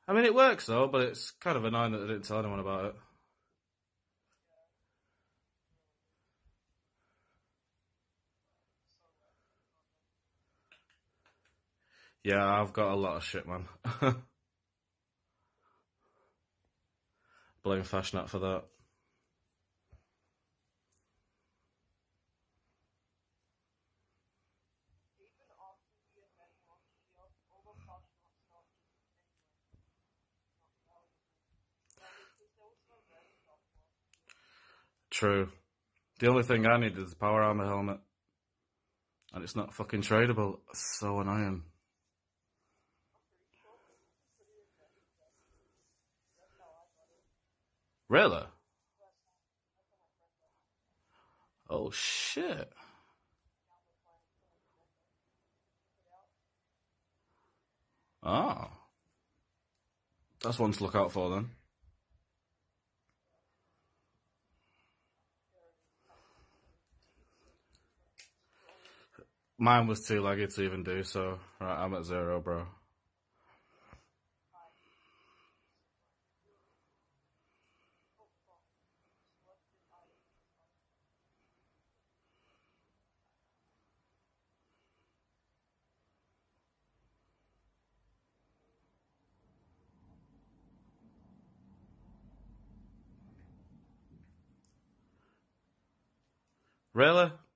I mean, it works though, but it's kind of annoying that they didn't tell anyone about it. Yeah, I've got a lot of shit, man. Blame Fashionat for that. True. The only thing I need is the power armor helmet. And it's not fucking tradable. So annoying. Really? Oh shit. Oh. That's one to look out for then. Mine was too laggy to even do so. Right, I'm at 0, bro. Really?